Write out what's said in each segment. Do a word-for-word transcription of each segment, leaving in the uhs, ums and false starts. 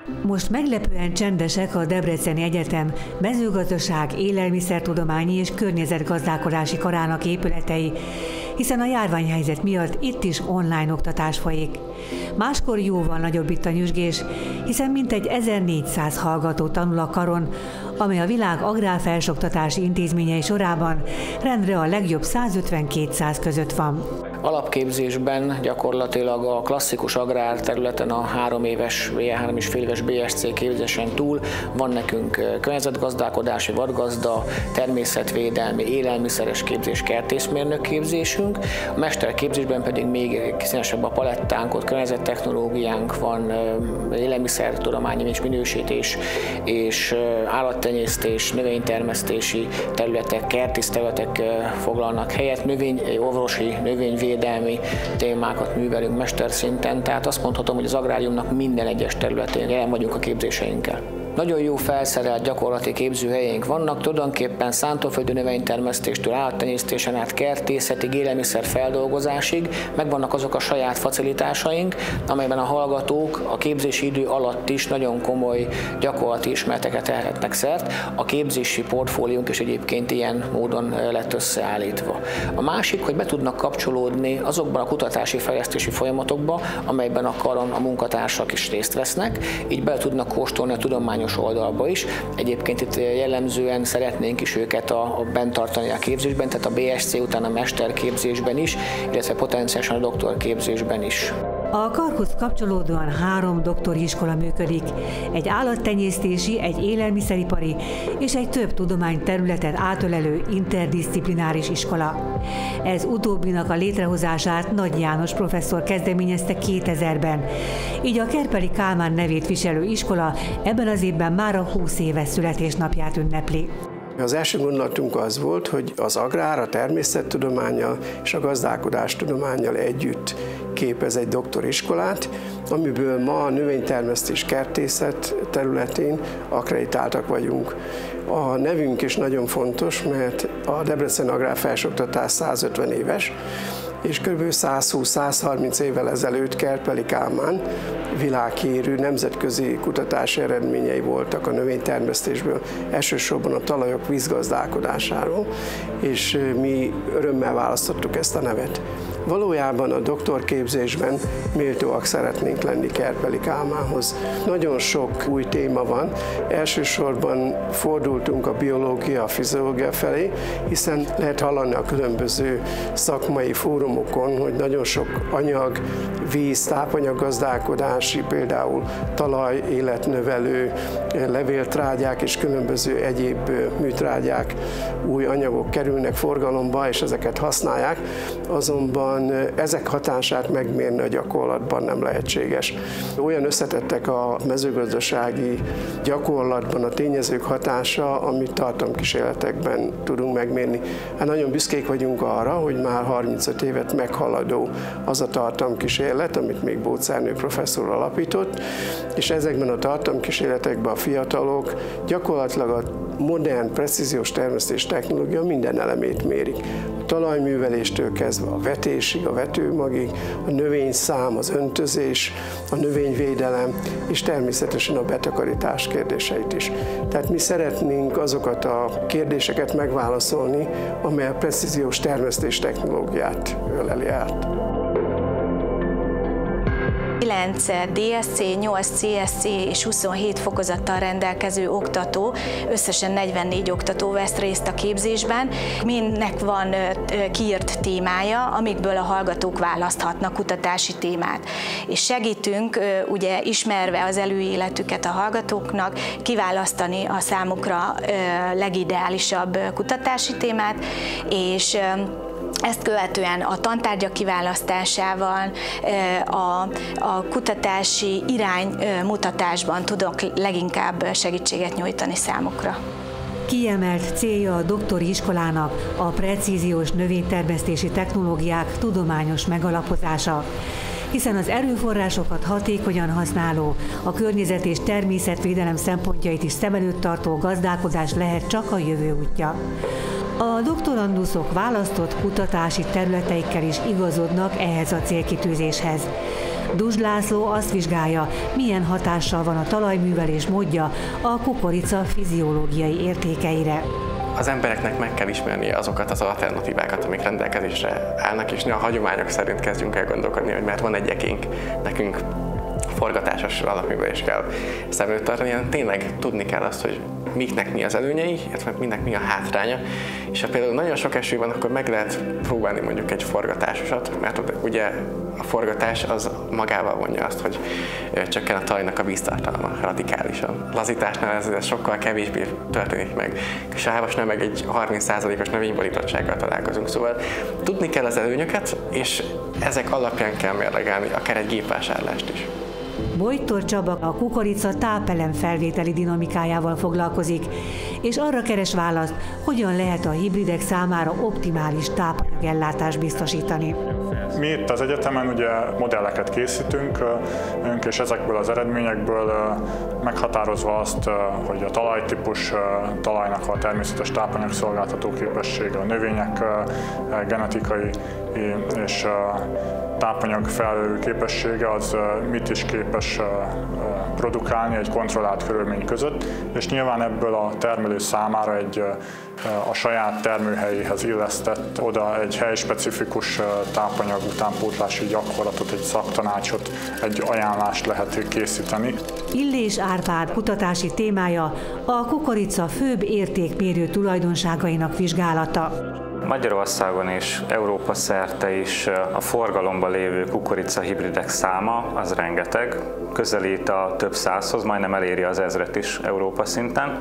Most meglepően csendesek a Debreceni Egyetem mezőgazdaság, élelmiszertudományi és környezetgazdálkodási karának épületei, hiszen a járványhelyzet miatt itt is online oktatás folyik. Máskor jóval nagyobb itt a nyüzsgés, hiszen mintegy ezernégyszáz hallgató tanul a karon, amely a világ agrárfelsőoktatási intézményei sorában rendre a legjobb százötven-kétszáz között van. Alapképzésben gyakorlatilag a klasszikus agrár területen a három éves, három és fél éves bé es cé képzésen túl van nekünk környezetgazdálkodási, vadgazda, természetvédelmi, élelmiszeres képzés, kertészmérnök képzésünk. A mesterképzésben pedig még színesebb a palettánk, ott környezettechnológiánk van, élelmiszertudományi és minősítés és állattenyésztés, növénytermesztési területek, kertész területek foglalnak helyet, növényorvosi, növényvédelmi témákat művelünk mesterszinten, tehát azt mondhatom, hogy az agráriumnak minden egyes területén jelen vagyunk a képzéseinkkel. Nagyon jó felszerelt gyakorlati képzőhelyeink vannak, tulajdonképpen szántóföldi növénytermesztéstől állattenyésztésen át kertészetig, élelmiszer feldolgozásig megvannak azok a saját facilitásaink, amelyben a hallgatók a képzési idő alatt is nagyon komoly gyakorlati ismereteket tehetnek szert. A képzési portfóliónk is egyébként ilyen módon lett összeállítva. A másik, hogy be tudnak kapcsolódni azokban a kutatási fejlesztési folyamatokba, amelyben a karon a munkatársak is részt vesznek, így be tudnak kóstolni a tudományos oldalba is. Egyébként itt jellemzően szeretnénk is őket a, a bent tartani a képzésben, tehát a bé es cé után a mesterképzésben is, illetve potenciálisan a doktorképzésben is. A karhoz kapcsolódóan három doktori iskola működik, egy állattenyésztési, egy élelmiszeripari és egy több tudományterületet átölelő interdisziplináris iskola. Ez utóbbinak a létrehozását Nagy János professzor kezdeményezte kétezerben, így a Kerpeli Kálmán nevét viselő iskola ebben az évben már a húsz éves születésnapját ünnepli. Az első gondolatunk az volt, hogy az agrár, a természettudománnyal és a gazdálkodástudománnyal együtt képez egy doktoriskolát, amiből ma a növénytermesztés, kertészet területén akkreditáltak vagyunk. A nevünk is nagyon fontos, mert a Debreceni agrárfelsőoktatás százötven éves, és kb. százhúsz-százharminc évvel ezelőtt Kerpeli Kálmán világhírű nemzetközi kutatási eredményei voltak a növénytermesztésből, elsősorban a talajok vízgazdálkodásáról, és mi örömmel választottuk ezt a nevet. Valójában a doktorképzésben méltóak szeretnénk lenni Kerpeli Kálmánhoz. Nagyon sok új téma van, elsősorban fordultunk a biológia, a fiziológia felé, hiszen lehet hallani a különböző szakmai fórumokon, hogy nagyon sok anyag, víz, tápanyaggazdálkodási, például talaj, életnövelő, levéltrágyák és különböző egyéb műtrágyák, új anyagok kerülnek forgalomba, és ezeket használják, azonban ezek hatását megmérni a gyakorlatban nem lehetséges. Olyan összetettek a mezőgazdasági gyakorlatban a tényezők hatása, amit tartalomkísérletekben tudunk megmérni. Hát nagyon büszkék vagyunk arra, hogy már harmincöt évet meghaladó az a tartalomkísérlet, amit még Bóc Ernő professzor alapított, és ezekben a tartalomkísérletekben a fiatalok gyakorlatilag a modern, precíziós termesztés technológia minden elemét mérik. A talajműveléstől kezdve a vetésig, a vetőmagig, a növényszám, az öntözés, a növényvédelem, és természetesen a betakarítás kérdéseit is. Tehát mi szeretnénk azokat a kérdéseket megválaszolni, amely a precíziós termesztés technológiát öleli át. kilenc dé es cé, nyolc cé es cé és huszonhét fokozattal rendelkező oktató, összesen negyvennégy oktató vesz részt a képzésben. Mindnek van kiírt témája, amikből a hallgatók választhatnak kutatási témát. És segítünk, ugye ismerve az előéletüket a hallgatóknak, kiválasztani a számukra legideálisabb kutatási témát, és ezt követően a tantárgyak kiválasztásával, a, a kutatási iránymutatásban tudok leginkább segítséget nyújtani számukra. Kiemelt célja a doktori iskolának a precíziós növénytermesztési technológiák tudományos megalapozása, hiszen az erőforrásokat hatékonyan használó, a környezet és természetvédelem szempontjait is szem előtt tartó gazdálkodás lehet csak a jövő útja. A doktoranduszok választott kutatási területeikkel is igazodnak ehhez a célkitűzéshez. Duzs László azt vizsgálja, milyen hatással van a talajművelés módja a kukorica fiziológiai értékeire. Az embereknek meg kell ismerni azokat az alternatívákat, amik rendelkezésre állnak, és ne a hagyományok szerint kezdjünk el gondolkodni, hogy mert van egy ekénk, nekünk forgatásos alapművelést kell szem előtt tartani, hanem tényleg tudni kell azt, hogy miknek mi az előnyei, illetve minek mi a hátránya. És ha például nagyon sok eső van, akkor meg lehet próbálni mondjuk egy forgatásosat, mert ugye a forgatás az magával vonja azt, hogy csökken a talajnak a víztartalma radikálisan. Lazításnál ez, ez sokkal kevésbé történik meg. Sávasnál meg egy harminc százalékos növényborítottsággal találkozunk. Szóval tudni kell az előnyöket, és ezek alapján kell mérlegelni akár egy gépvásárlást is. Bojtor Csaba a kukorica tápelem felvételi dinamikájával foglalkozik, és arra keres választ, hogyan lehet a hibridek számára optimális tápanyagellátást biztosítani. Mi itt az egyetemen ugye modelleket készítünk, és ezekből az eredményekből meghatározva azt, hogy a talajtípus, talajnak a természetes tápanyagszolgáltató képessége, a növények genetikai és tápanyag felelő képessége az mit is képes produkálni egy kontrollált körülmény között, és nyilván ebből a termelő számára egy a saját termőhelyéhez illesztett oda egy helyspecifikus tápanyag utánpótlási gyakorlatot, egy szaktanácsot, egy ajánlást lehet készíteni. Illés Árpád kutatási témája a kukorica főbb értékmérő tulajdonságainak vizsgálata. Magyarországon és Európa szerte is a forgalomban lévő kukorica hibridek száma az rengeteg, közelít a több százhoz, majdnem eléri az ezret is Európa szinten.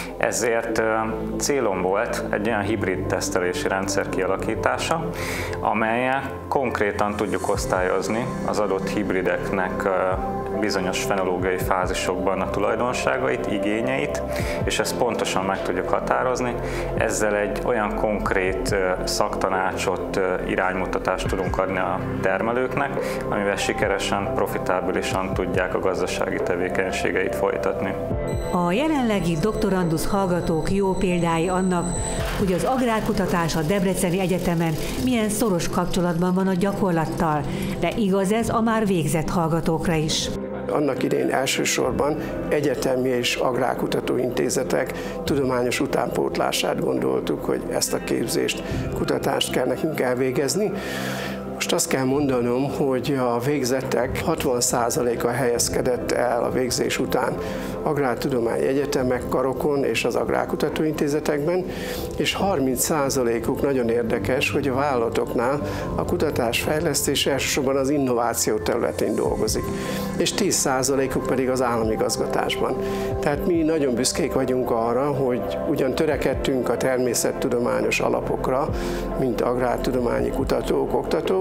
Ezért célom volt egy olyan hibrid tesztelési rendszer kialakítása, amellyel konkrétan tudjuk osztályozni az adott hibrideknek bizonyos fenológiai fázisokban a tulajdonságait, igényeit, és ezt pontosan meg tudjuk határozni. Ezzel egy olyan konkrét szaktanácsot, iránymutatást tudunk adni a termelőknek, amivel sikeresen, profitábilisan tudják a gazdasági tevékenységeit folytatni. A jelenlegi doktorandusz hallgatók jó példái annak, hogy az agrárkutatás a Debreceni Egyetemen milyen szoros kapcsolatban van a gyakorlattal, de igaz ez a már végzett hallgatókra is. Annak idején elsősorban egyetemi és agrárkutatóintézetek tudományos utánpótlását gondoltuk, hogy ezt a képzést, kutatást kell nekünk elvégezni. Most azt kell mondanom, hogy a végzettek hatvan százaléka helyezkedett el a végzés után agrártudományi egyetemek, karokon és az agrárkutatóintézetekben, és harminc százalékuk nagyon érdekes, hogy a vállalatoknál a kutatásfejlesztés elsősorban az innováció területén dolgozik, és tíz százalékuk pedig az államigazgatásban. Tehát mi nagyon büszkék vagyunk arra, hogy ugyan törekedtünk a természettudományos alapokra, mint agrártudományi kutatók, oktatók,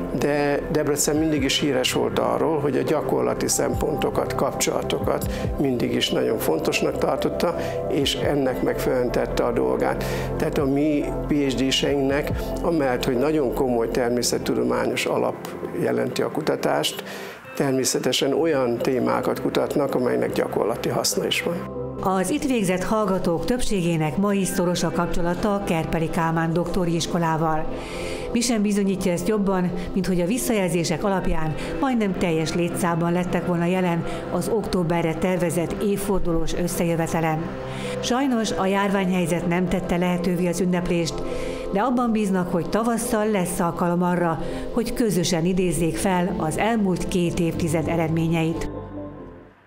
de Debrecen mindig is híres volt arról, hogy a gyakorlati szempontokat, kapcsolatokat mindig is nagyon fontosnak tartotta, és ennek megfelelően tette a dolgát. Tehát a mi PhD-seinknek, amellett, hogy nagyon komoly természettudományos alap jelenti a kutatást, természetesen olyan témákat kutatnak, amelynek gyakorlati haszna is van. Az itt végzett hallgatók többségének ma is szoros a kapcsolata a Kerpeli Kálmán doktori iskolával. Mi sem bizonyítja ezt jobban, mint hogy a visszajelzések alapján majdnem teljes létszámban lettek volna jelen az októberre tervezett évfordulós összejövetelen. Sajnos a járványhelyzet nem tette lehetővé az ünneplést, de abban bíznak, hogy tavasszal lesz alkalom arra, hogy közösen idézzék fel az elmúlt két évtized eredményeit.